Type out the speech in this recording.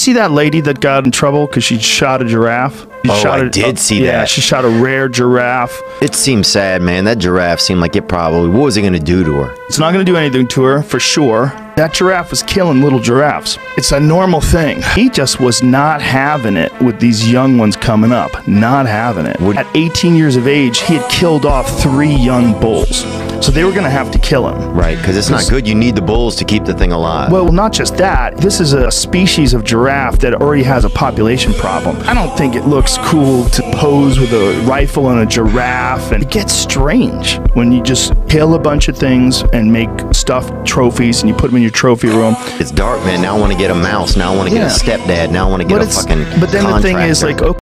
see that lady that got in trouble because she shot a giraffe? I did see that. Yeah, she shot a rare giraffe. It seems sad, man. That giraffe seemed like it probably... What was it going to do to her? It's not going to do anything to her, for sure. That giraffe was killing little giraffes. It's a normal thing. He just was not having it with these young ones coming up. Not having it. At 18 years of age, he had killed off 3 young bulls. So they were going to have to kill him. Right, because it's not good. You need the bulls to keep the thing alive. Well, not just that. This is a species of giraffe that already has a population problem. I don't think it looks cool to pose with a rifle and a giraffe. And it gets strange when you just kill a bunch of things and make stuffed trophies and you put them in your trophy room. It's dark, man. Now I want to get a mouse. Now I want to get a stepdad. Now I want to get a fucking But then the thing is, like,